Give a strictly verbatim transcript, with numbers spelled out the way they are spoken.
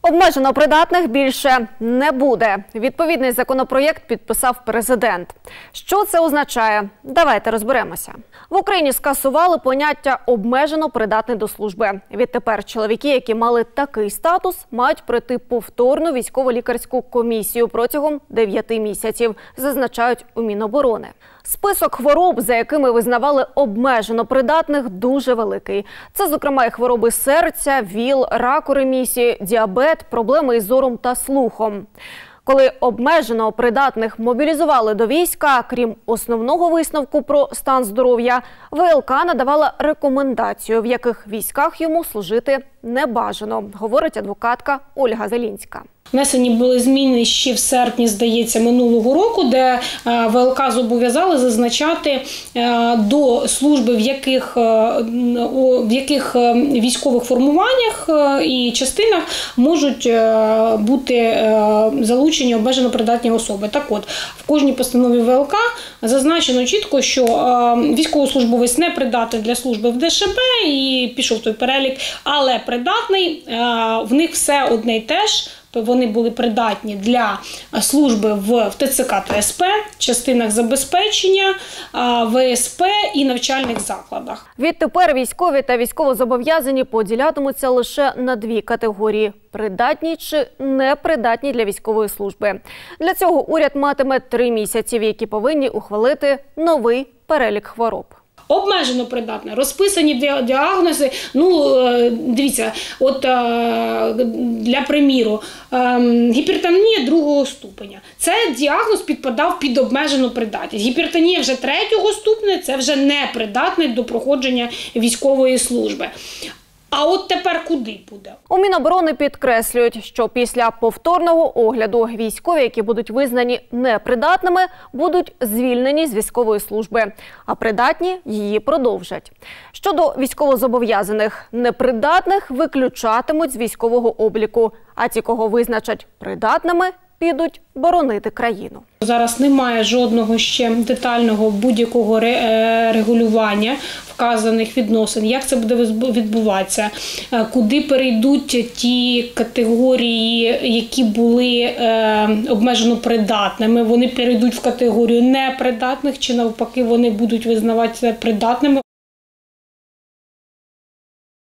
Обмежено придатних більше не буде. Відповідний законопроєкт підписав президент. Що це означає? Давайте розберемося. В Україні скасували поняття «обмежено придатний до служби». Відтепер чоловіки, які мали такий статус, мають пройти повторну військово-лікарську комісію протягом дев'яти місяців, зазначають у Міноборони. Список хвороб, за якими визнавали обмежено придатних, дуже великий. Це, зокрема, і хвороби серця, ВІЛ, раку ремісії, діабет, проблеми із зором та слухом. Коли обмежено придатних мобілізували до війська, крім основного висновку про стан здоров'я, ВЛК надавала рекомендацію, в яких військах йому служити не бажано, говорить адвокатка Ольга Зелінська. Внесені були зміни ще в серпні, здається, минулого року, де ВЛК зобов'язали зазначати до служби, в яких, в яких військових формуваннях і частинах можуть бути залучені обмежено придатні особи. Так от, в кожній постанові ВЛК зазначено чітко, що військовослужбовець не придатний для служби в ДШБ і пішов той перелік, але придатний, в них все одне й те ж. Вони були придатні для служби в ТЦК та СП, частинах забезпечення, ВСП і навчальних закладах. Відтепер військові та військовозобов'язані поділятимуться лише на дві категорії – придатні чи непридатні для військової служби. Для цього уряд матиме три місяці, в які повинні ухвалити новий перелік хвороб. Обмежено придатне, розписані діагнози, ну, дивіться, от для приміру, гіпертонія другого ступеня. Це діагноз підпадав під обмежену придатність. Гіпертонія вже третього ступеня, це вже не придатний до проходження військової служби. А от тепер куди буде? У Міноборони підкреслюють, що після повторного огляду військові, які будуть визнані непридатними, будуть звільнені з військової служби, а придатні її продовжать. Щодо військовозобов'язаних, непридатних виключатимуть з військового обліку, а ті, кого визначать придатними, підуть боронити країну. Зараз немає жодного ще детального будь-якого регулювання вказаних відносин. Як це буде відбуватися? Куди перейдуть ті категорії, які були обмежено придатними? Вони перейдуть в категорію непридатних чи навпаки вони будуть визнаватися придатними?